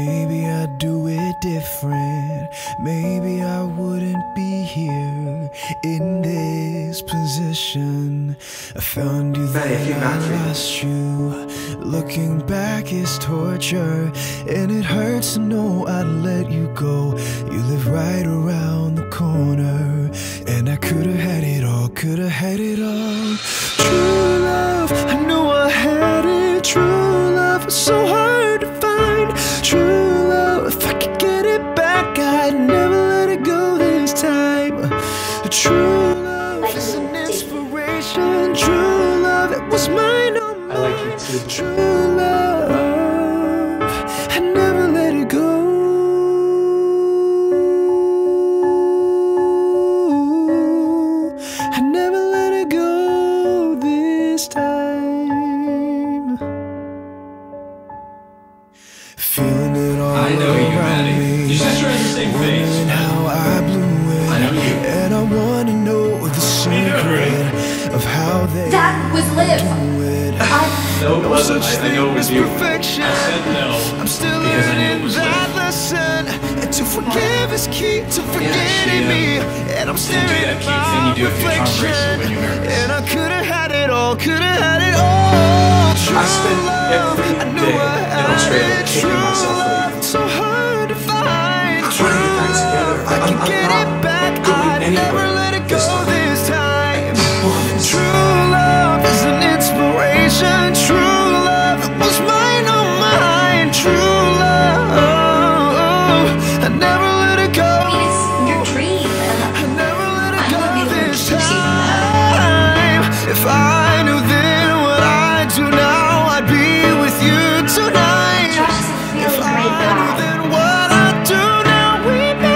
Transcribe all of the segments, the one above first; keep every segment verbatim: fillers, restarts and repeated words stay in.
maybe I'd do it different. Maybe I wouldn't be here in this position. I found you then, I lost you. Looking back is torture, and it hurts to know I'd let you go. You live right around the corner, and I could've had it all, could've had it all. True love, I knew I had it. True love was so hard to find. True love, if I could get it back, I'd never let it go this time. True love is an inspiration. True love, it was mine on mine. I like you too. True love, I never let it go. I never let it go this time. Feeling it all I know you, Maddie. me. You sister has the same face. Wondering how I blew it. I know you. And I wanna know the secret of how they That was Liv. do it. No, it wasn't. Such I know it thing was as you. perfection. I said no. I'm still because I knew it learning was that Liv. lesson. And to forgive is key to forgetting Yeah, me. And I'm staring that at cute thing you my do with your tongue bracelet reflection. when you're nervous. And I could've had it all, could've had it all. True I spent every love, I knew day I in had Australia it. kicking True myself love, away. so hard to find. I'm trying to get back together. I I'm, can I'm get not it back. going I'd anywhere never let it go this time. this time. Promise. True love is an inspiration. True love, it was mine on mine. True love, I never let it go. I mean, it's your dream. I never let it I'm go not the only this one who's seen that. time. If I knew then what I do now, I'd be with you tonight. Josh is a really If I great knew guy. then what I do now, we'd be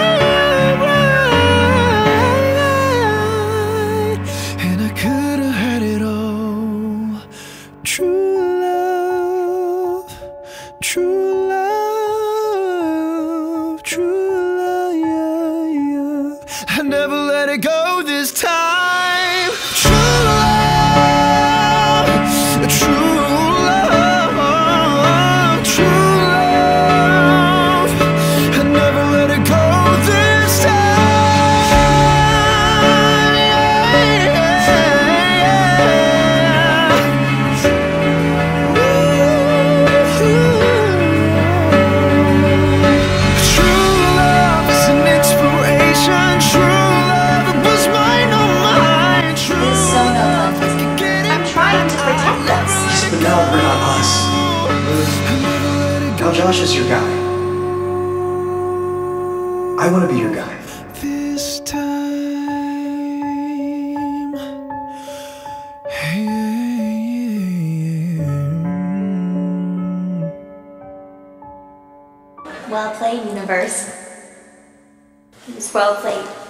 right. And I could've had it all. True love, true love, true love, yeah, yeah. I never let it go this time. True love, true love, true love. I never let it go this time. True love is an inspiration. True love, it was mine on mine. True It's so no love, fun. I could get it I'm trying to protect back. us. Yes, but now we're not us. Now Josh is your guy. I want to be your guy. This time, yeah. Well played, universe. It was well played.